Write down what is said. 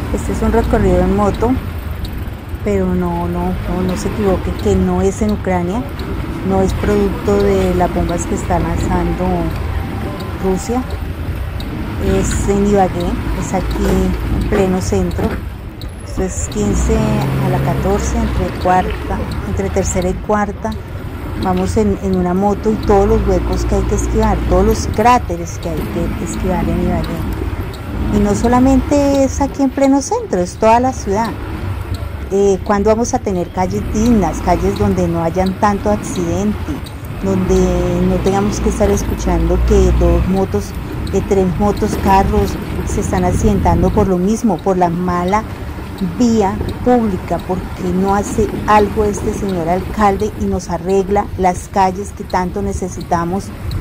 Este es un recorrido en moto, pero no se equivoque, que no es en Ucrania, no es producto de las bombas que está lanzando Rusia, es en Ibagué, es aquí en pleno centro. Esto es 15 a la 14, entre tercera y cuarta. Vamos en una moto y todos los huecos que hay que esquivar, todos los cráteres que hay que esquivar en Ibagué. Y no solamente es aquí en pleno centro, es toda la ciudad. ¿Cuándo vamos a tener calles dignas, calles donde no hayan tanto accidente, donde no tengamos que estar escuchando que tres motos, carros se están accidentando por lo mismo, por la mala vía pública, porque no hace algo este señor alcalde y nos arregla las calles que tanto necesitamos